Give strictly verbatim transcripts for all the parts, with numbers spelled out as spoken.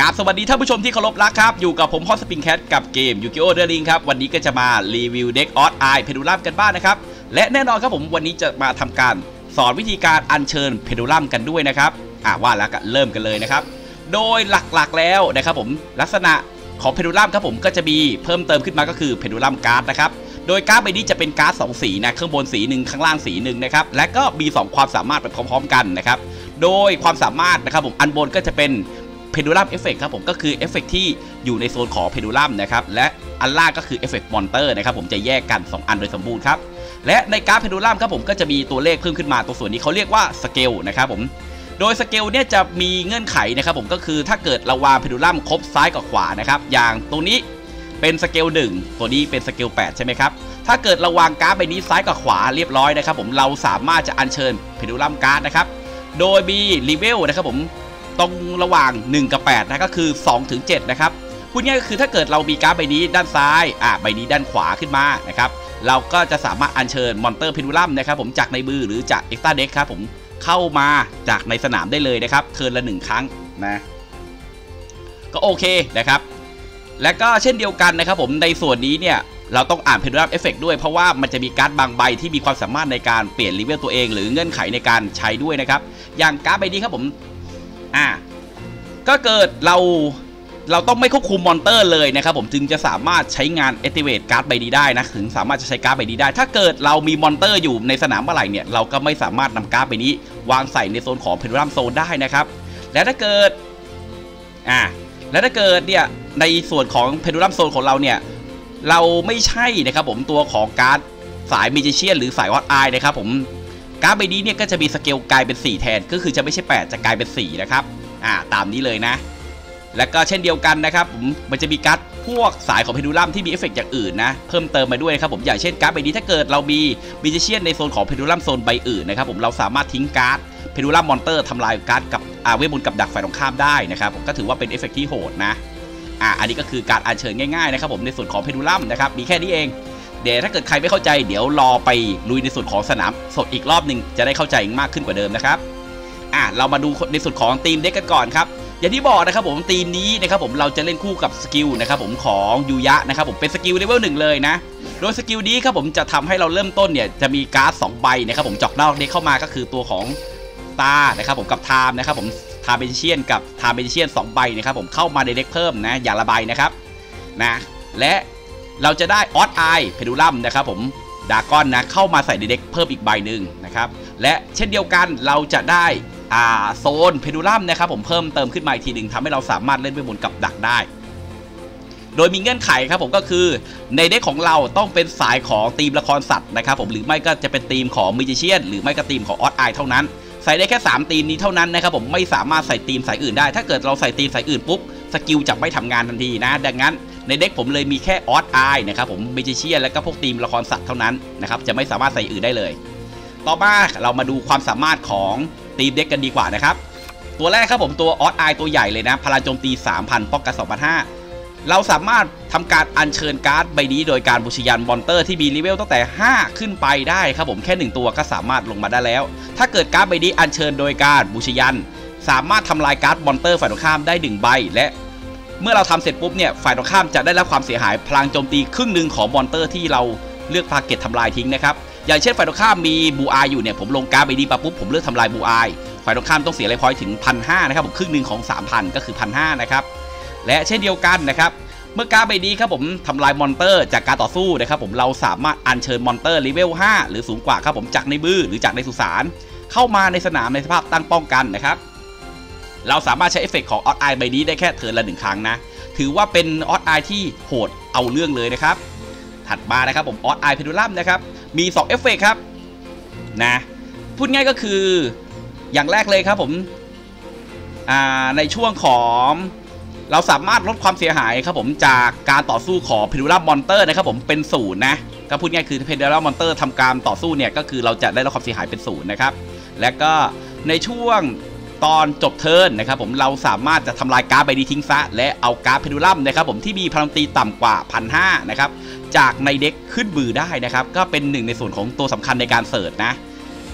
ราบสวัสดีท่านผู้ชมที่เคารพรักครับอยู่กับผมฮอตสปริงแคทกับเกมยูกิโอเดอร์ลิงครับวันนี้ก็จะมารีวิวเด็กออสไอเพดูลัมกันบ้าง นะครับและแน่นอนครับผมวันนี้จะมาทำการสอนวิธีการอัญเชิญเพดูลัมกันด้วยนะครับอ่าว่าแล้วก็เริ่มกันเลยนะครับโดยหลักๆแล้วนะครับผมลักษณะของเพดูลัมครับผมก็จะมีเพิ่มเติมขึ้นมาก็คือเพดูลัมการ์ดนะครับโดยการ์ดใบนี้จะเป็นการ์ดสองสีนะข้างบนสีหนึ่งข้างล่างสีหนึ่งนะครับและก็มีสองความสามารถไปพร้อมๆกันนะครับโดยความสามารถนะครับผมอันบนก็จะเป็นเพดูลัมเอฟเฟกต์ครับผมก็คือเอฟเฟกต์ที่อยู่ในโซนของเพดูลัมนะครับและอันล่างก็คือเอฟเฟกต์มอนเตอร์นะครับผมจะแยกกันสองอันโดยสมบูรณ์ครับและในการ์ดเพดูลัมครับผมก็จะมีตัวเลขเพิ่มขึ้นมาตัวส่วนนี้เขาเรียกว่าสเกลนะครับผมโดยสเกลเนี่ยจะมีเงื่อนไขนะครับผมก็คือถ้าเกิดเราวางเพดูลัมครบซ้ายกับขวานะครับอย่างตรงนี้เป็นสเกลหนึ่งตัวนี้เป็นสเกลแปดใช่ไหมครับถ้าเกิดเราวางการ์ดใบนี้ซ้ายกับขวาเรียบร้อยนะครับผมเราสามารถจะอัญเชิญเพดูลัมการ์ดนะครับโดยมีเลเวลนะครับผมตรงระหว่างหนึ่งกับแปดนะก็คือสองถึงเจ็ดนะครับพูดง่ายก็คือถ้าเกิดเรามีการ์ดใบนี้ด้านซ้ายอ่ะใบนี้ด้านขวาขึ้นมานะครับเราก็จะสามารถอัญเชิญมอนเตอร์เพดูลัมนะครับผมจากในมือหรือจากเอ็กซ์ตร้าเด็กครับผมเข้ามาจากในสนามได้เลยนะครับเทิร์นละหนึ่งครั้งนะก็โอเคนะครับและก็เช่นเดียวกันนะครับผมในส่วนนี้เนี่ยเราต้องอ่านเพดูลัมเอฟเฟกต์ด้วยเพราะว่ามันจะมีการ์ดบางใบที่มีความสามารถในการเปลี่ยนเลเวลตัวเองหรือเงื่อนไขในการใช้ด้วยนะครับอย่างการ์ดใบนี้ครับผมอ่าก็เกิดเราเราต้องไม่ควบคุมมอนเตอร์เลยนะครับผมจึงจะสามารถใช้งาน Activate การ์ดใบนี้ได้นะถึงสามารถจะใช้การ์ดใบนี้ได้ถ้าเกิดเรามีมอนเตอร์อยู่ในสนามเมื่อไหร่เนี่ยเราก็ไม่สามารถนำการ์ดใบนี้วางใส่ในโซนของเพดูลัมโซนได้นะครับและถ้าเกิดอ่าและถ้าเกิดเนี่ยในส่วนของเพดูลัมโซนของเราเนี่ยเราไม่ใช่นะครับผมตัวของการ์ดสายมิจิเชียนหรือสายวอตไอนะครับผมการ์ดใบนี้เนี่ยก็จะมีสเกลกลายเป็นสี่แทนก็คือจะไม่ใช่แปดจะกลายเป็นสี่นะครับอ่าตามนี้เลยนะและก็เช่นเดียวกันนะครับผมมันจะมีการ์ดพวกสายของเพดูลัมที่มีเอฟเฟกต์อย่างอื่นนะเพิ่มเติมมาด้วยนะครับผมอย่างเช่นการ์ดใบนี้ถ้าเกิดเรามีมิจิเชียนในโซนของเพดูลัมโซนใบอื่นนะครับผมเราสามารถทิ้งการ์ดเพดูลัมมอนเตอร์ทำลายการ์ดกับอาเวทมนต์กับดักฝ่ายตรงข้ามได้นะครับผมก็ถือว่าเป็นเอฟเฟกต์ที่โหดนะอ่าอันนี้ก็คือการอัญเชิญง่ายๆนะครับผมในส่วนของเพดูลัมนะครับมีแค่นี้เองเดี๋ยวถ้าเกิดใครไม่เข้าใจเดี๋ยวรอไปลุยในส่วนของสนามสดอีกรอบหนึ่งจะได้เข้าใจมากขึ้นกว่าเดิมนะครับอ่ะเรามาดูในส่วนของทีมเด็กกันก่อนครับอย่างที่บอกนะครับผมทีมนี้นะครับผมเราจะเล่นคู่กับสกิลนะครับผมของยูยะนะครับผมเป็นสกิลเลเวลหนึ่งเลยนะโดยสกิลนี้ครับผมจะทำให้เราเริ่มต้นเนี่ยจะมีการ์ดสองใบนะครับผมจอกนอกเด็กเข้ามาก็คือตัวของตานะครับผมกับไทม์นะครับผมทาเบนเชียนกับทาเบนเชียนสองใบนะครับผมเข้ามาในเด็กเพิ่มนะอย่างละใบนะครับนะและเราจะได้ออสไอเพดูลัมนะครับผมดากอนนะเข้ามาใส่ในเด็กเพิ่มอีกใบหนึ่งนะครับและเช่นเดียวกันเราจะได้อ่าโซนเพดูลัมนะครับผมเพิ่มเติมขึ้นมาอีกทีหนึ่งทำให้เราสามารถเล่นเวทมนต์กับดักได้โดยมีเงื่อนไขครับผมก็คือในเด็กของเราต้องเป็นสายของทีมละครสัตว์นะครับผมหรือไม่ก็จะเป็นทีมของมิจิเชียนหรือไม่ก็ทีมของออสไอเท่านั้นใส่ได้แค่สามทีมนี้เท่านั้นนะครับผมไม่สามารถใส่ทีมสายอื่นได้ถ้าเกิดเราใส่ทีมสายอื่นปุ๊บสกิลจะไม่ทำงานทันทีนะดังนั้นในเด็กผมเลยมีแค่ออสไอนะครับผมมิจิเชียนแล้วก็พวกทีมละครสัตว์เท่านั้นนะครับจะไม่สามารถใส่อื่นได้เลยต่อมาเรามาดูความสามารถของทีมเด็กกันดีกว่านะครับตัวแรกครับผมตัวออสไอตัวใหญ่เลยนะพลังโจมตี สามพัน ป้องกัน สองพันห้าร้อยเราสามารถทำการอัญเชิญการ์ดใบนี้โดยการบูชยันมอนเตอร์ที่มีเลเวลตั้งแต่ห้าขึ้นไปได้ครับผมแค่หนึ่งตัวก็สามารถลงมาได้แล้วถ้าเกิดการ์ดใบนี้อัญเชิญโดยการบูชยันสามารถทำลายการ์ดมอนเตอร์ฝ่ายตรงข้ามได้หนึ่งใบและเมื่อเราทำเสร็จปุ๊บเนี่ยฝ่ายตรงข้ามจะได้รับความเสียหายพลังโจมตีครึ่งหนึ่งของมอนเตอร์ที่เราเลือกทาร์เก็ตทำลายทิ้งนะครับอย่างเช่นฝ่ายตรงข้ามมีบูอายอยู่เนี่ยผมลงการ์ดใบนี้มาปุ๊บผมเลือกทำลายบูอายฝ่ายตรงข้ามต้องเสียไลฟ์พอยต์ถึง หนึ่งพันห้าร้อย นะครับผมครึ่งหนึ่งของ สามพัน ก็คือ หนึ่งพันห้าร้อย นะครับและเช่นเดียวกันนะครับเมื่อการ์ดใบนี้ครับผมทำลายมอนเตอร์จากการต่อสู้นะครับผมเราสามารถอัญเชิญมอนเตอร์เลเวลห้าหรือสูงกว่าครับผมจากในมือหรือจากในสุสานเข้ามาในสนามในสภาพตั้งป้องกันนะครับเราสามารถใช้เอฟเฟกต์ของออสไอใบนี้ได้แค่เทิร์นละหนึ่งครั้งนะถือว่าเป็นออสไอที่โหดเอาเรื่องเลยนะครับถัดมานะครับผมออสไอเพดูลัมนะครับมีสองเอฟเฟกต์ครับนะพูดง่ายก็คืออย่างแรกเลยครับผมในช่วงของเราสามารถลดความเสียหายครับผมจากการต่อสู้ของเพดูลัมมอนเตอร์นะครับผมเป็นศูนย์นะก็พูดง่ายคือเพดูลัมมอนเตอร์ทำการต่อสู้เนี่ยก็คือเราจะได้รับความเสียหายเป็นศูนย์นะครับและก็ในช่วงตอนจบเทิร์นนะครับผมเราสามารถจะทำลายการ์ดใบนี้ทิ้งซะและเอาการ์ดเพดูลัมนะครับผมที่มีพลังตีต่ำกว่า หนึ่งพันห้าร้อย นะครับจากในเด็กขึ้นมือได้นะครับก็เป็นหนึ่งในส่วนของตัวสำคัญในการเสิร์ชนะ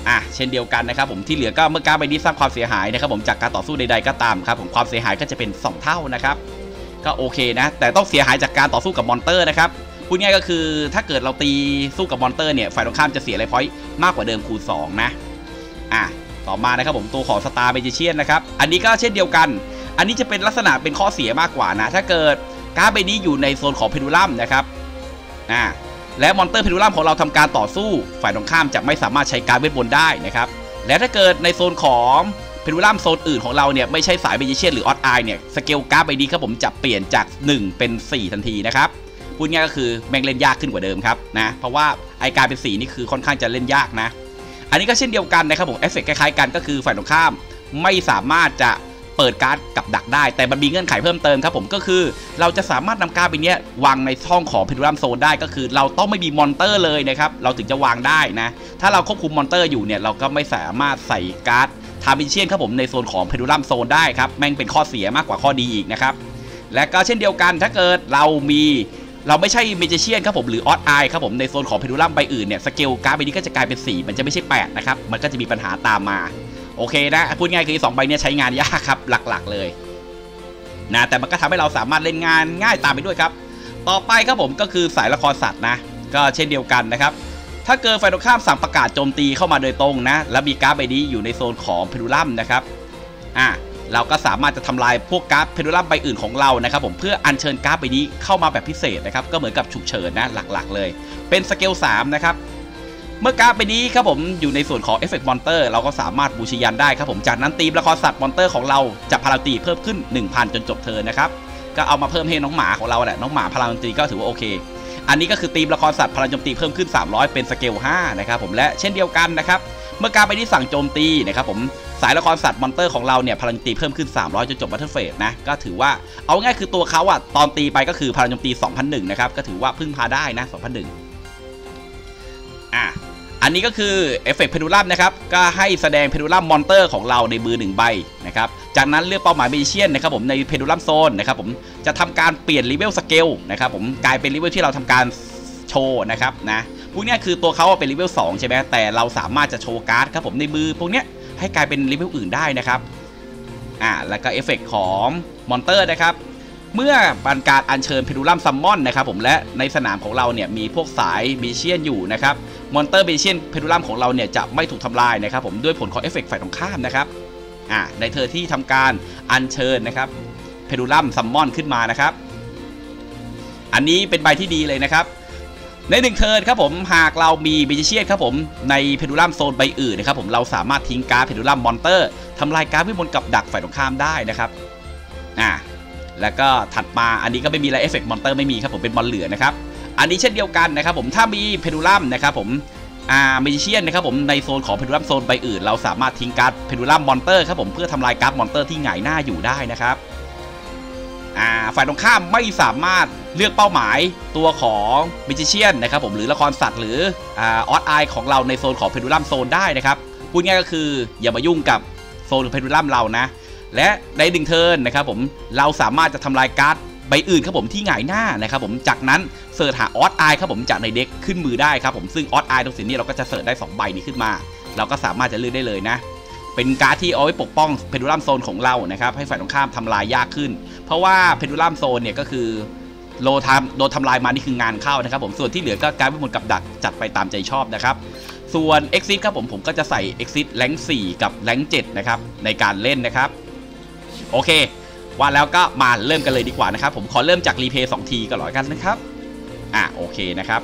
อ่ะเช่นเดียวกันนะครับผมที่เหลือก็เมื่อการ์ดใบนี้สร้างความเสียหายนะครับผมจากการต่อสู้ใดๆก็ตามครับผมความเสียหายก็จะเป็นสองเท่านะครับก็โอเคนะแต่ต้องเสียหายจากการต่อสู้กับมอนเตอร์นะครับพูดง่ายก็คือถ้าเกิดเราตีสู้กับมอนเตอร์เนี่ยฝ่ายตรงข้ามจะเสียไลฟ์พอยต์มากกว่าเดิมคูณสองนะอ่ะต่อมานะครับผมตัวของสตาร์เมจิเชียนนะครับอันนี้ก็เช่นเดียวกันอันนี้จะเป็นลักษณะเป็นข้อเสียมากกว่านะถ้าเกิดการ์ดใบนี้อยู่ในโซนของเพดูลัมนะครับอ่าและมอนเตอร์เพดูลัมของเราทำการต่อสู้ฝ่ายตรงข้ามจะไม่สามารถใช้การ์ดเวทมนต์ได้นะครับและถ้าเกิดในโซนของเพดูลัมโซนอื่นของเราเนี่ยไม่ใช่สายเมจิเชียนหรือออดไอเนี่ยสเกลการ์ดใบนี้ครับผมจะเปลี่ยนจากหนึ่งเป็นสี่ทันทีนะครับพูดง่ายก็คือแม่งเล่นยากขึ้นกว่าเดิมครับนะเพราะว่าไอการเป็นสี่นี่คือค่อนข้างจะเล่นยากนะอันนี้ก็เช่นเดียวกันนะครับผมเอฟเฟกต์คล้ายๆกันก็คือฝ่ายตรงข้ามไม่สามารถจะเปิดการ์ดกับดักได้แต่มันมีเงื่อนไขเพิ่มเติมครับผมก็คือเราจะสามารถนำการ์ดใบนี้วางในช่องของเพดูลัมโซนได้ก็คือเราต้องไม่มีมอนเตอร์เลยนะครับเราถึงจะวางได้นะถ้าเราควบคุมมอนเตอร์อยู่เนี่ยเราก็ไม่สามารถใส่การ์ดทาร์มิเชียนครับผมในโซนของเพดูลัมโซนได้ครับแม่งเป็นข้อเสียมากกว่าข้อดีอีกนะครับและก็เช่นเดียวกันถ้าเกิดเรามีเราไม่ใช่เมจิเชียนครับผมหรือออดไอครับผมในโซนของเพดูลัมใบอื่นเนี่ยสเกลการ์ดใบนี้ก็จะกลายเป็นสี่มันจะไม่ใช่แปดนะครับมันก็จะมีปัญหาตามมาโอเคนะพูดง่ายคือสองใบนี้ใช้งานยากครับหลักๆเลยนะแต่มันก็ทำให้เราสามารถเล่นงานง่ายตามไปด้วยครับต่อไปครับผมก็คือสายละครสัตว์นะก็เช่นเดียวกันนะครับถ้าเกิดฝ่ายตรงข้ามสั่งประกาศโจมตีเข้ามาโดยตรงนะและมีการ์ดใบนี้อยู่ในโซนของเพดูลัมนะครับอ่ะเราก็สามารถจะทำลายพวกการ์ดเพดูลัมใบอื่นของเรานะครับผมเพื่ออัญเชิญการ์ดใบนี้เข้ามาแบบพิเศษนะครับก็เหมือนกับฉุกเฉินนะหลักๆเลยเป็นสเกลสามนะครับเมื่อการ์ดใบนี้ครับผมอยู่ในส่วนของเอฟเฟกต์มอนเตอร์เราก็สามารถบูชายันได้ครับผมจากนั้นตีมละครสัตว์มอนเตอร์ของเราจะพลังตีเพิ่มขึ้น หนึ่งพัน จนจบเทิร์นนะครับก็เอามาเพิ่มให้น้องหมาของเราแหละน้องหมาพลังตีก็ถือว่าโอเคอันนี้ก็คือตีมละครสัตว์พลังโจมตีเพิ่มขึ้นสามร้อยเป็นสเกลห้านะครับผมและเช่นเดียวกันนะครับเมื่อการ์ดใบนี้สั่งโจมตีนะครับผมสายละครสัตว์มอนเตอร์ของเราเนี่ยพลังตีเพิ่มขึ้นสามร้อยจนจบบัตเทิลเฟสนะก็ถือว่าเอาง่ายคือตัวเขาอะตอนตีไปก็คือพลังโจมตี สองพันหนึ่ง นะครับก็ถือว่าพึ่งพาได้นะ สองพันหนึ่ง อ่ะอันนี้ก็คือเอฟเฟกต์เพดูลัมนะครับก็ให้แสดงเพดูลัมมอนเตอร์ของเราในมือหนึ่งใบนะครับจากนั้นเลือกเป้าหมายเมจิเชียนนะครับผมในเพดูลัมโซนนะครับผมจะทำการเปลี่ยนเลเวลสเกลนะครับผมกลายเป็นเลเวลที่เราทำการโชว์นะครับนะพวกนี้คือตัวเขาเป็นเลเวลสองใช่ไหมแต่เราสามารถจะโชว์การ์ดครับผมในมือพวกนี้ให้กลายเป็นเลเวลอื่นได้นะครับอ่าแล้วก็เอฟเฟกต์ของมอนเตอร์นะครับเมื่อบันการอัญเชิญเพดูลัมซัมมอนนะครับผมและในสนามของเราเนี่ยมีพวกสายเมจิเชียนอยู่นะครับมอนเตอร์เมจิเชียนเพดูลัมของเราเนี่ยจะไม่ถูกทำลายนะครับผมด้วยผลของเอฟเฟกต์ฝ่ายตรงข้ามนะครับอ่าในเธอที่ทำการอัญเชิญนะครับเพดูลัมซัมมอนขึ้นมานะครับอันนี้เป็นใบที่ดีเลยนะครับในหนึ่งเทิร์นครับผมหากเรามีเมจิเชียนครับผมในเพดูลัมโซนใบอื่นนะครับผมเราสามารถทิ้งการ์ดเพดูลัมมอนเตอร์ทำลายการ์ดวิมลกับดักฝ่ายตรงข้ามได้นะครับอ่าแล้วก็ถัดมาอันนี้ก็ไม่มีอะไรเอฟเฟกต์มอนเตอร์ไม่มีครับผมเป็นมอนเหลือนะครับอันนี้เช่นเดียวกันนะครับผมถ้ามีเพดูลัมนะครับผมอ่าเมจิเชียนนะครับผมในโซนของเพดูลัมโซนใบอื่นเราสามารถทิ้งการ์ดเพดูลัมมอนเตอร์ครับผมเพื่อทำลายการ์ดมอนเตอร์ที่หงายหน้าอยู่ได้นะครับอ่าฝ่ายตรงข้ามไม่สามารถเลือกเป้าหมายตัวของเมจิเชียนนะครับผมหรือละครสัตว์หรืออ่าออดไอของเราในโซนของเพดูลัมโซนได้นะครับพูดง่ายก็คืออย่ามายุ่งกับโซนเพดูลัมเรานะและในหนึ่งเทิร์นนะครับผมเราสามารถจะทำลายการ์ดใบอื่นครับผมที่หงายหน้านะครับผมจากนั้นเสิร์ชหาออดไอครับผมจากในเด็กขึ้นมือได้ครับผมซึ่งออดไอตรงสิ่งนี้เราก็จะเสิร์ชได้สองใบนี้ขึ้นมาเราก็สามารถจะเลือกได้เลยนะเป็นการ์ดที่เอาไว้ปกป้องเพดูลัมโซนของเรานะครับให้ฝ่ายตรงข้ามทำลายยากขึ้นเพราะว่าเพดูลัมโซนเนี่ยก็คือโลทำโดนทำลายมานี่คืองานเข้านะครับผมส่วนที่เหลือก็การ์ดวิมลกับดักจัดไปตามใจชอบนะครับส่วน Exit ครับผมผมก็จะใส่ Exit แรงค์สี่กับแรงค์เจ็ดนะครับในการเล่นนะครับโอเคว่าแล้วก็มาเริ่มกันเลยดีกว่านะครับผมขอเริ่มจากรีเพย์สองทีก็หน่อยกันนะครับอ่ะโอเคนะครับ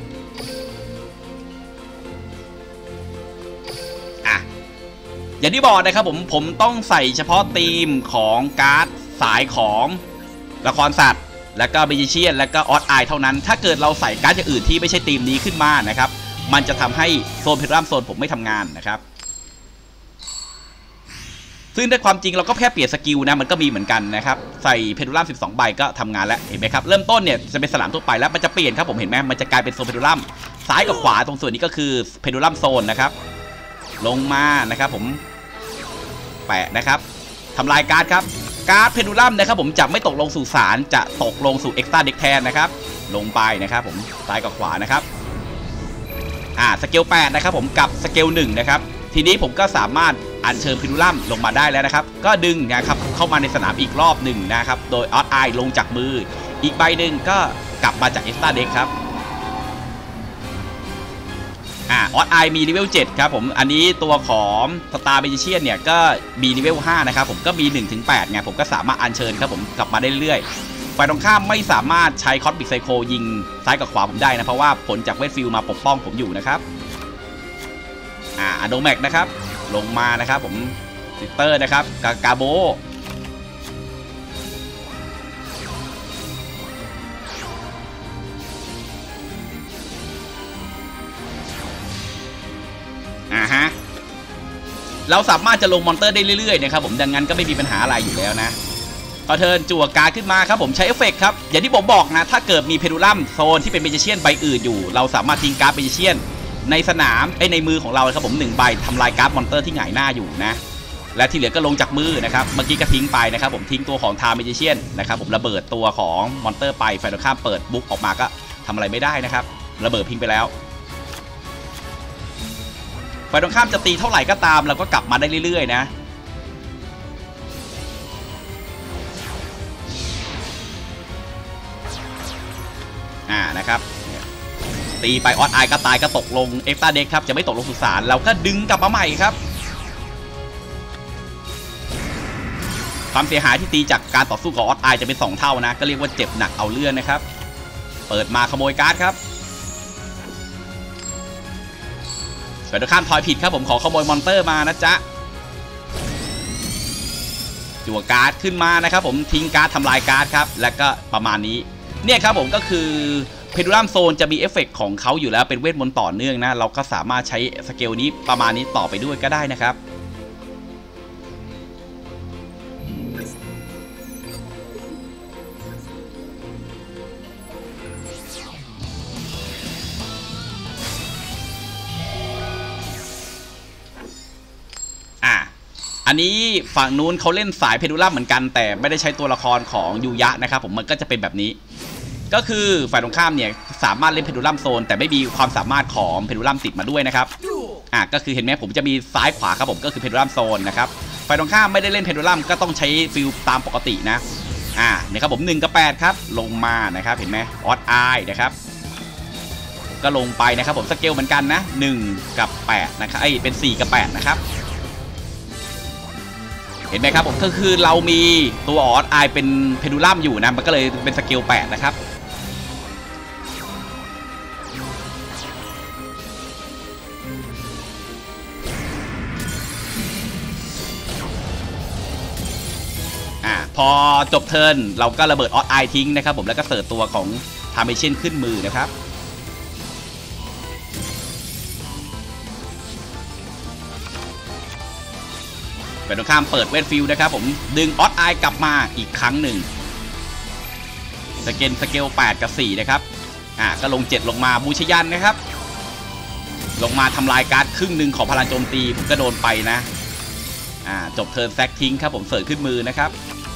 อ่ะอย่างที่บอกนะครับผมผมต้องใส่เฉพาะธีมของการ์ดสายของละครสัตว์แล้วก็เมจิเชียนแล้วก็ออดไอเท่านั้นถ้าเกิดเราใส่การ์ดอย่างอื่นที่ไม่ใช่ธีมนี้ขึ้นมานะครับมันจะทำให้โซนเพดูลัมโซนผมไม่ทำงานนะครับซึ่งในความจริงเราก็แค่เปลี่ยนสกิลนะมันก็มีเหมือนกันนะครับใส่เพดูลัมสิบสองใบก็ทำงานแล้วเห็นไหมครับเริ่มต้นเนี่ยจะเป็นสนามทั่วไปแล้วมันจะเปลี่ยนครับผมเห็นไหมมันจะกลายเป็นโซนเพดูลัมซ้ายกับขวาตรงส่วนนี้ก็คือเพดูลัมโซนนะครับลงมานะครับผมแปะนะครับทำลายการ์ดครับการ์ดเพดูลัมนะครับผมจะไม่ตกลงสู่สารจะตกลงสู่เอ็กซ์ตร้าเด็กแทนนะครับลงไปนะครับผมซ้ายกับขวานะครับอ่าสเกลแปดนะครับผมกับสเกลหนึ่งนะครับทีนี้ผมก็สามารถอัญเชิญเพดูลัมลงมาได้แล้วนะครับก็ดึงนะครับเข้ามาในสนามอีกรอบหนึ่งนะครับโดยออสไอลงจากมืออีกใบหนึ่งก็กลับมาจากเอ็กซ์ตร้าเด็กครับอ่าออสไอมีเลเวลเจ็ดครับผมอันนี้ตัวของสตาร์เมจิเชียนเนี่ยก็มีเลเวลห้านะครับผมก็มีหนึ่งถึงแปดไงผมก็สามารถอัญเชิญครับผมกลับมาได้เรื่อยฝ่ายตรงข้ามไม่สามารถใช้คอสบิกไซโคยิงซ้ายกับขวาผมได้นะเพราะว่าผลจากเวทฟิลมาปกป้องผมอยู่นะครับอ่าอโดแม็กนะครับลงมานะครับผมซิสเตอร์นะครับกากาโบอ่าฮะเราสามารถจะลงมอนเตอร์ได้เรื่อยๆนะครับผมดังนั้นก็ไม่มีปัญหาอะไรอยู่แล้วนะพอเทิร์นจั่วการ์ดขึ้นมาครับผมใช้เอฟเฟกต์ครับอย่างที่ผมบอกนะถ้าเกิดมีเพดูลัมโซนที่เป็นเมจิเชียนใบอื่นอยู่เราสามารถทิ้งการ์ดเมจิเชียนในสนามไอในมือของเราครับผมหนึ่งใบทำลายการ์ดมอนเตอร์ที่หงายหน้าอยู่นะและที่เหลือก็ลงจากมือนะครับเมื่อกี้ก็ทิ้งไปนะครับผมทิ้งตัวของทาร์เมจิเชียนนะครับผมระเบิดตัวของมอนเตอร์ไปฝ่ายตรงข้ามเปิดบุ๊กออกมาก็ทำอะไรไม่ได้นะครับระเบิดพิงไปแล้วฝ่ายตรงข้ามจะตีเท่าไหร่ก็ตามเราก็กลับมาได้เรื่อยๆนะอ่านะครับตีไปออสไอก็ตายก็ตกลงเอ็กซ์ตร้าเด็กครับจะไม่ตกลงสุสานเราก็ดึงกลับมาใหม่ครับความเสียหายที่ตีจากการต่อสู้กับออสไอจะเป็นสองเท่านะก็เรียกว่าเจ็บหนักเอาเรื่องนะครับเปิดมาขโมยการ์ดครับฝ่ายตรงข้ามทอยผิดครับผมขอขโมยมอนเตอร์มานะจ๊ะจั่วการ์ดขึ้นมานะครับผมทิ้งการ์ดทำลายการ์ดครับแล้วก็ประมาณนี้เนี่ยครับผมก็คือเพดูลัมโซนจะมีเอฟเฟกต์ของเขาอยู่แล้วเป็นเวทมนต์ต่อเนื่องนะเราก็สามารถใช้สเกลนี้ประมาณนี้ต่อไปด้วยก็ได้นะครับอ่ะอันนี้ฝั่งนู้นเขาเล่นสายเพดูลัมเหมือนกันแต่ไม่ได้ใช้ตัวละครของยูยะนะครับผมมันก็จะเป็นแบบนี้ก็คือฝ่ายตรงข้ามเนี่ยสามารถเล่นเพดูลัมโซนแต่ไม่มีความสามารถของเพดูลัมติดมาด้วยนะครับอ่ะก็คือเห็นไหมผมจะมีซ้ายขวาครับผมก็คือเพดูลัมโซนนะครับฝ่ายตรงข้ามไม่ได้เล่นเพดูลัมก็ต้องใช้ฟิลตามปกตินะอ่ะเนี่ยครับผมหนึ่งกับแปดครับลงมานะครับเห็นไหมออสไอนะครับก็ลงไปนะครับผมสเกลเหมือนกันนะหนึ่งกับแปดนะครับไอ้เป็นสี่กับแปดนะครับเห็นไหมครับผมก็คือเรามีตัวออสไอเป็นเพดูลัมอยู่นะมันก็เลยเป็นสเกลแปดนะครับพอจบเทิร์นเราก็ระเบิดออสไอทิ้งนะครับผมแล้วก็เสิร์ฟตัวของทาร์เมเชียนขึ้นมือนะครับฝ่ายตรงข้ามเปิดเวทฟิลนะครับผมดึงออสไอกลับมาอีกครั้งหนึ่งสเกลสเกลแปดกับสี่นะครับอ่าก็ลงเจ็ดลงมาบูชยันนะครับลงมาทำลายการ์ดครึ่งหนึ่งของพลังโจมตีผมก็โดนไปนะอ่าจบเทิร์นแซกทิ้งครับผมเสิร์ฟขึ้นมือนะครับ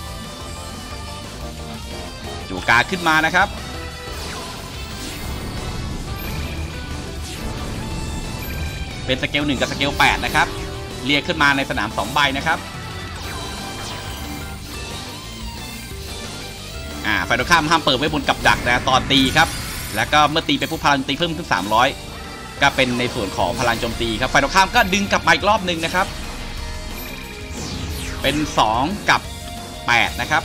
จั่วการ์ดขึ้นมานะครับเป็นสเกลหนึ่งกับสเกลแปดนะครับเรียกขึ้นมาในสนามสองใบนะครับอ่าฝ่ายตรงข้ามห้ามเปิดไว้บนกับดักนะตอนตีครับแล้วก็เมื่อตีไปผู้พลังตีเพิ่มขึ้นสามร้อยก็เป็นในส่วนของพลังโจมตีครับฝ่ายตรงข้ามก็ดึงกลับมาอีกรอบหนึ่งนะครับเป็นสองกับแปดนะครับ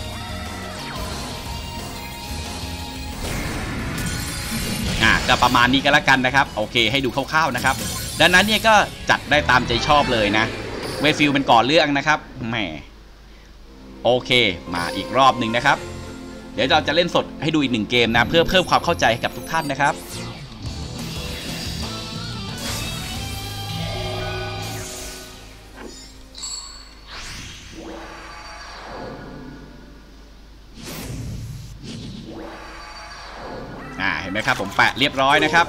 อ่าก็ประมาณนี้ก็แล้วกันนะครับโอเคให้ดูคร่าวๆนะครับดังนั้นเนี่ยก็จัดได้ตามใจชอบเลยนะเวทฟิลเป็นก่อเรื่องนะครับแหมโอเคมาอีกรอบหนึ่งนะครับเดี๋ยวเราจะเล่นสดให้ดูอีกหนึ่งเกมนะเพื่อเพิ่มความเข้าใจให้กับทุกท่านนะครับอ่าเห็นไหมครับผมแปะเรียบร้อยนะครับ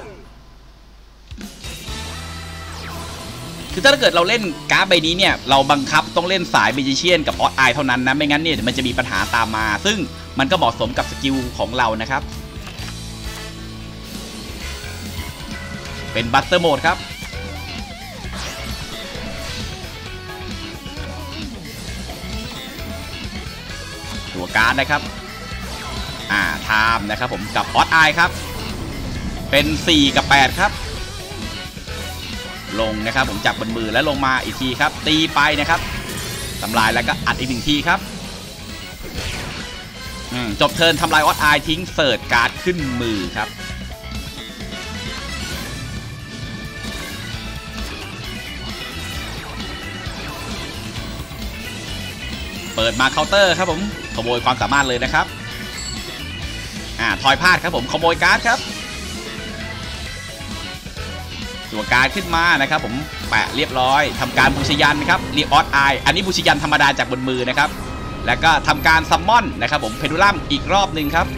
คือถ้าเกิดเราเล่นการ์ดใบนี้เนี่ยเราบังคับต้องเล่นสายเมจิเชียนกับออสไอเท่านั้นนะไม่งั้นเนี่ยมันจะมีปัญหาตามมาซึ่งมันก็เหมาะสมกับสกิลของเรานะครับเป็นบัสเตอร์โหมดครับตัวการ์ดนะครับอ่าไทม์นะครับผมกับออสไอครับเป็นสี่กับแปดครับลงนะครับผมจับบนมือแล้วลงมาอีกทีครับตีไปนะครับทำลายแล้วก็อัดอีกหนึ่งทีครับจบเทิร์นทำลายออสไอทิ้งเสิร์ชการ์ดขึ้นมือครับเปิดมาเคาน์เตอร์ครับผมขโมยความสามารถเลยนะครับอ่าทอยพลาดครับผมขโมยการ์ดครับตัวการ์ดขึ้นมานะครับผมแปะเรียบร้อยทำการบูชยันนะครับเรียกออสไออันนี้บูชยันธรรมดาจากบนมือนะครับแล้วก็ทำการซัมมอนนะครับผมเพนดูลัมอีกรอบหนึ่งครับ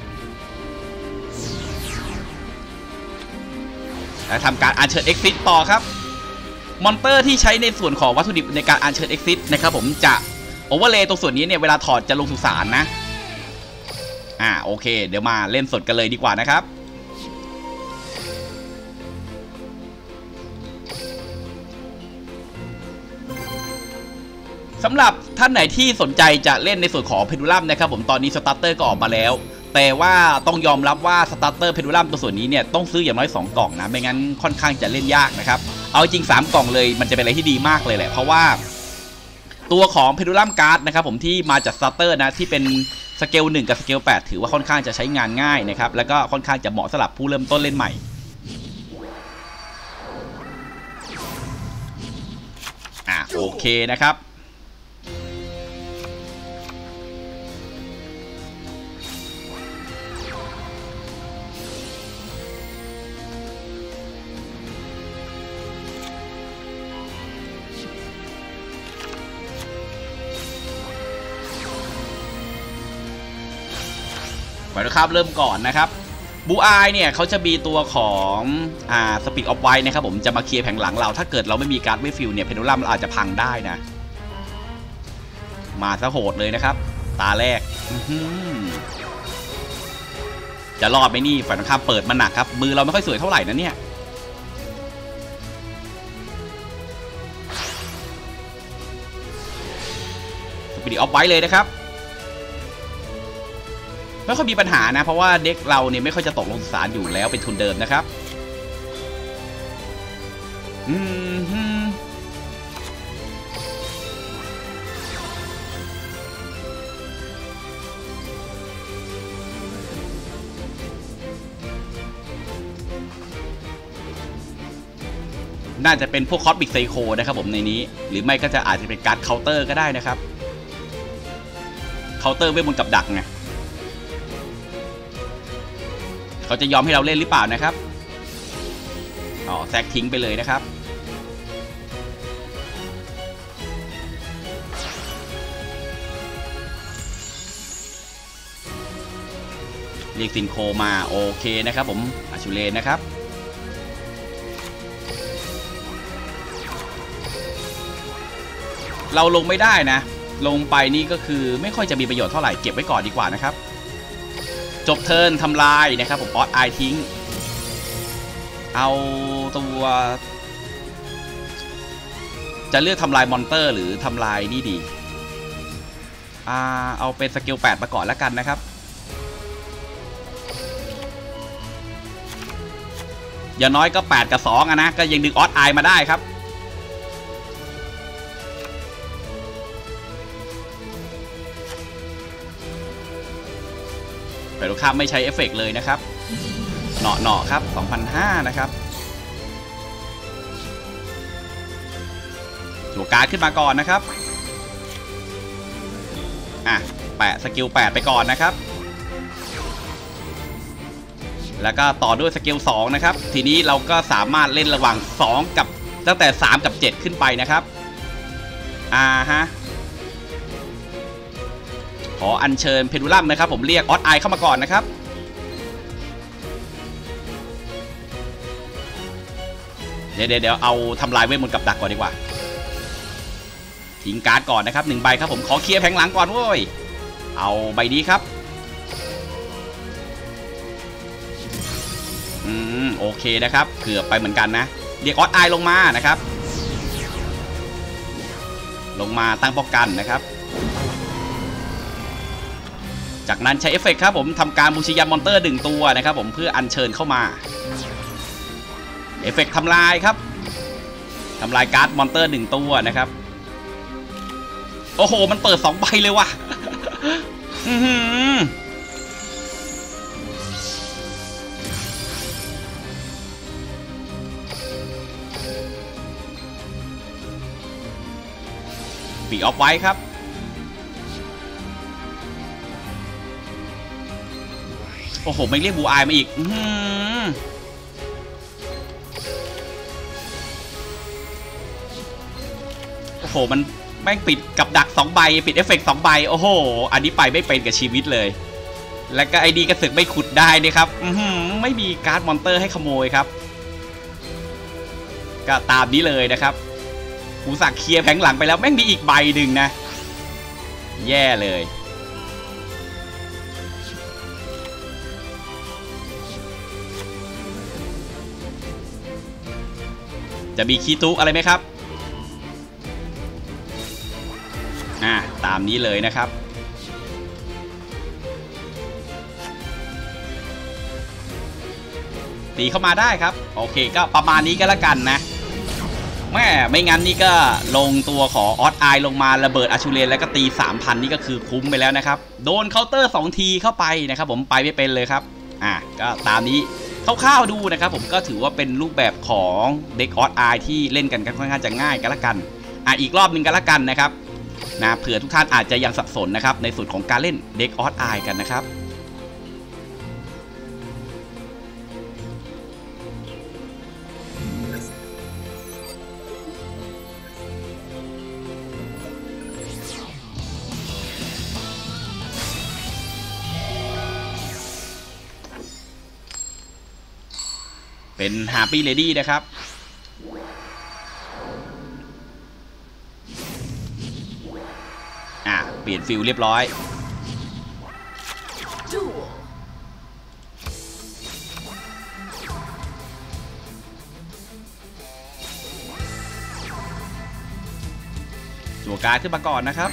แล้วทำการอัญเชิญเอ็กซิสต่อครับมอนเตอร์ที่ใช้ในส่วนของวัตถุดิบในการอัญเชิญเอ็กซิสนะครับผมจะโอเวอร์เลย์ตรงส่วนนี้เนี่ยเวลาถอดจะลงสุสานนะอ่าโอเคเดี๋ยวมาเล่นสดกันเลยดีกว่านะครับสำหรับท่านไหนที่สนใจจะเล่นในส่วนของเพนดูลัมนะครับผมตอนนี้สตาร์เตอร์ก็ออกมาแล้วแต่ว่าต้องยอมรับว่าสตาร์เตอร์เพนดูลัมตัวส่วนนี้เนี่ยต้องซื้ออย่างน้อยสองกล่องนะไม่งั้นค่อนข้างจะเล่นยากนะครับเอาจริงสามกล่องเลยมันจะเป็นอะไรที่ดีมากเลยแหละเพราะว่าตัวของเพนดูลัมการ์ดนะครับผมที่มาจากสตาร์เตอร์นะที่เป็นสเกลหนึ่งกับสเกลแปดถือว่าค่อนข้างจะใช้งานง่ายนะครับแล้วก็ค่อนข้างจะเหมาะสำหรับผู้เริ่มต้นเล่นใหม่อ่ะโอเคนะครับไปนะครับเริ่มก่อนนะครับบูอายเนี่ยเขาจะมีตัวของอ่าสปีดออฟไวท์นะครับผมจะมาเคลียร์แผงหลังเราถ้าเกิดเราไม่มีการ์ดเวฟิลเนี่ยเพนดูลัมเราอาจจะพังได้นะมาซะโหดเลยนะครับตาแรกจะรอดไหมนี่ฝ่ายตรงข้ามเปิดมาหนักครับมือเราไม่ค่อยสวยเท่าไหร่นะเนี่ยสปีดออฟไวท์เลยนะครับไม่ค่อยมีปัญหานะเพราะว่าเด็กเราเนี่ยไม่ค่อยจะตกลงสารอยู่แล้วเป็นทุนเดิมนะครับอืมน่าจะเป็นพวกคอสบิกไซโคนะครับผมในนี้หรือไม่ก็จะอาจจะเป็นการ์ดเคาน์เตอร์ก็ได้นะครับเคาน์เตอร์เวทมนต์กับดักไงเขาจะยอมให้เราเล่นหรือเปล่านะครับอ๋อแซกทิ้งไปเลยนะครับเรียกซินโคมาโอเคนะครับผมอาชูเลนนะครับเราลงไม่ได้นะลงไปนี่ก็คือไม่ค่อยจะมีประโยชน์เท่าไหร่เก็บไว้ก่อนดีกว่านะครับจบเทิร์นทำลายนะครับผมออสไอทิ้งเอาตัวจะเลือกทำลายมอนเตอร์หรือทำลายนี่ดีอ่าเอาเป็นสเกลแปดมาก่อนแล้วกันนะครับอย่างน้อยก็แปดกับสองอะนะก็ยังดึงออสไอมาได้ครับแต่ลูกค้าไม่ใช้เอฟเฟกต์เลยนะครับเนาะเนาะครับ สองพันห้าร้อย นะครับตัวการ์ดขึ้นมาก่อนนะครับอ่ะแปะสกิลแปดไปก่อนนะครับแล้วก็ต่อด้วยสกิลสองนะครับทีนี้เราก็สามารถเล่นระหว่างสองกับตั้งแต่สามกับเจ็ดขึ้นไปนะครับอ่าฮะขออัญเชิญเพนดูลัมนะครับผมเรียกออสไอเข้ามาก่อนนะครับเดี๋ยวเดี๋ยวเอาทำลายเวทมนต์กับดักก่อนดีกว่าทิ้งการ์ดก่อนนะครับหนึ่งใบครับผมขอเคลียร์แผงหลังก่อนเว้ยเอาใบนี้ครับอืมโอเคนะครับเกือบไปเหมือนกันนะเรียกออสไอลงมานะครับลงมาตั้งป้องกันนะครับจากนั้นใช้เอฟเฟกต์ครับผมทำการบูชิยันมอนเตอร์หนึ่งตัวนะครับผมเพื่ออัญเชิญเข้ามาเอฟเฟกต์ทำลายครับทำลายการ์ดมอนเตอร์หนึ่งตัวนะครับโอ้โหมันเปิดสองใบเลยว่ะอือปีออฟไว้ครับโอ้โหไม่เรียกบูอายมาอีกอือโอ้โหมันแม่งปิดกับดักสองใบปิดเอฟเฟกต์สองใบโอ้โหอันนี้ไปไม่เป็นกับชีวิตเลยแล้วก็ไอดีกระสึกไม่ขุดได้นี่ครับอือไม่มีการ์ดมอนเตอร์ให้ขโมยครับก็ตามนี้เลยนะครับกูสักเคลียร์แผงหลังไปแล้วแม่งมีอีกใบหนึ่งนะแย่เลยจะมีคีตุอะไรไหมครับอ่าตามนี้เลยนะครับตีเข้ามาได้ครับโอเคก็ประมาณนี้ก็แล้วกันนะแม่ไม่งั้นนี่ก็ลงตัวของออสไอลงมาระเบิดอาชูเรนแล้วก็ตี สามพัน นี่ก็คือคุ้มไปแล้วนะครับโดนเคาน์เตอร์สองทีเข้าไปนะครับผมไปไม่เป็นเลยครับอ่ะก็ตามนี้คร่าวๆดูนะครับผมก็ถือว่าเป็นรูปแบบของเด็กออสไอที่เล่นกันค่อนข้างจะง่ายกันละกันอ่ะอีกรอบหนึ่งกันละกันนะครับนะเผื่อทุกท่านอาจจะยังสับสนนะครับในส่วนของการเล่นเด็กออสไอกันนะครับเป็น Happy Lady นะครับอ่ะเปลี่ยนฟิลเรียบร้อยจั่วการ์ดขึ้นมาก่อนนะครับ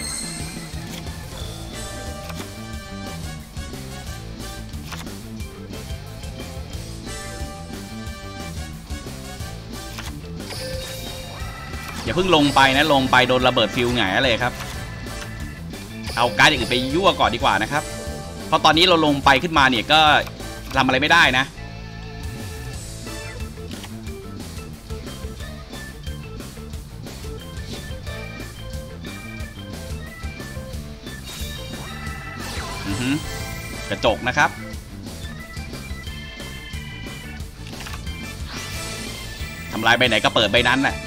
อย่าเพิ่งลงไปนะลงไปโดนระเบิดฟิลหงายเลยครับเอาการ์ดอย่างอื่นไปยั่วก่อนดีกว่านะครับเพราะตอนนี้เราลงไปขึ้นมาเนี่ยก็ทำอะไรไม่ได้นะอือฮึกระจกนะครับทำลายใบไหนก็เปิดใบนั้นแหละ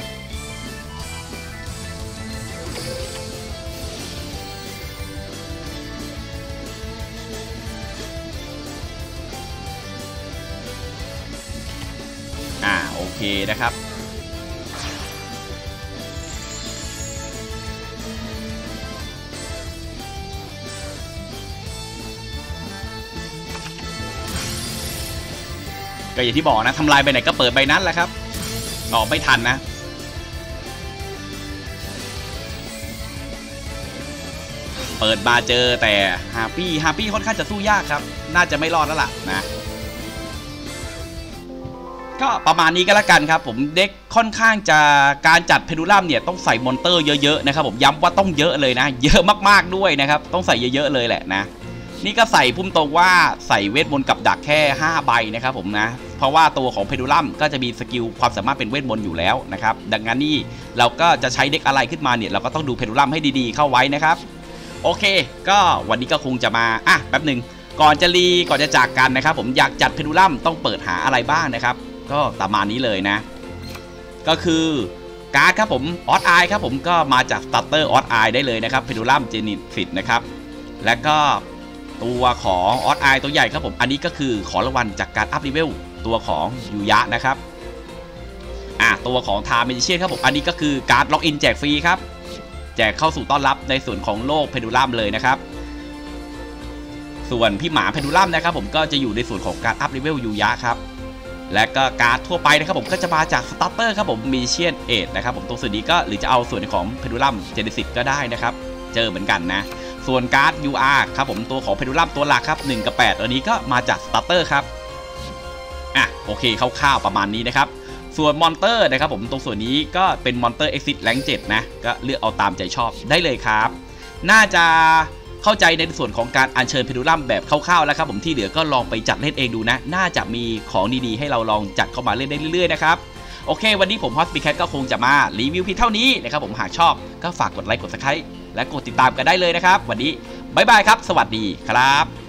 โอเคนะครับก็อย่างที่บอกนะทำลายใบไหนก็เปิดใบนั้นแหละครับออกไม่ทันนะเปิดมาเจอแต่ฮาปี้ฮาปี้ค่อนข้างจะสู้ยากครับน่าจะไม่รอดแล้วล่ะนะก็ประมาณนี้ก็แล้วกันครับผมเด็กค่อนข้างจะการจัดเพดูลัมเนี่ยต้องใส่มอนเตอร์เยอะๆนะครับผมย้ำว่าต้องเยอะเลยนะเยอะมากๆด้วยนะครับต้องใส่เยอะๆเลยแหละนะนี่ก็ใส่พุ่มตรงว่าใส่เวทมนต์กับดักแค่ห้าใบนะครับผมนะเพราะว่าตัวของเพดูลัมก็จะมีสกิลความสามารถเป็นเวทมนต์อยู่แล้วนะครับดังนั้นนี่เราก็จะใช้เด็กอะไรขึ้นมาเนี่ยเราก็ต้องดูเพดูลัมให้ดีๆเข้าไว้นะครับโอเคก็วันนี้ก็คงจะมาอ่ะแป๊บหนึ่งก่อนจะรีก่อนจะจากกันนะครับผมอยากจัดเพดูลัมต้องเปิดหาอะไรบ้างนะครับก็ประมาณนี้เลยนะก็คือการ์ดครับผมออสไอครับผมก็มาจากสตาร์เตอร์ออสไอได้เลยนะครับเพดูลัมเจนิฟิตนะครับและก็ตัวของออสไอตัวใหญ่ครับผมอันนี้ก็คือขอรางวัลจากการอัพเลเวลตัวของยูยะนะครับอ่ะตัวของทาร์เมจิเชียนครับผมอันนี้ก็คือการ์ดล็อกอินแจกฟรีครับแจกเข้าสู่ต้อนรับในส่วนของโลกเพดูลัมเลยนะครับส่วนพี่หมาเพดูลัมนะครับผมก็จะอยู่ในส่วนของการอัพเลเวลยูยะครับและก็การ์ดทั่วไปนะครับผมก็จะมาจากสตาร์เตอร์ครับผมมีเชียนเอ็ดนะครับผมตรงส่วนนี้ก็หรือจะเอาส่วนของเพดูลัมเจเนซิสก็ได้นะครับเจอเหมือนกันนะส่วนการ์ด ยู อาร์ ครับผมตัวของเพนดูลัมตัวหลักครับหนึ่งกับแปดตัวนี้ก็มาจากสตาร์เตอร์ครับอ่ะโอเคคร่าวๆประมาณนี้นะครับส่วนมอนเตอร์นะครับผมตรงส่วนนี้ก็เป็นมอนเตอร์ Exit แรงค์เจ็ดนะก็เลือกเอาตามใจชอบได้เลยครับน่าจะเข้าใจในส่วนของการอัญเชิญเพนดูลัมแบบคร่าวๆแล้วครับผมที่เหลือก็ลองไปจัดเล่นเองดูนะน่าจะมีของดีๆให้เราลองจัดเข้ามาเล่นได้เรื่อยๆนะครับโอเควันนี้ผมฮอสปีแคทก็คงจะมารีวิวเพียงเท่านี้นะครับผมหากชอบก็ฝากกดไลค์กดซับสไครบ์และกดติดตามกันได้เลยนะครับวันนี้บ๊ายบายครับสวัสดีครับ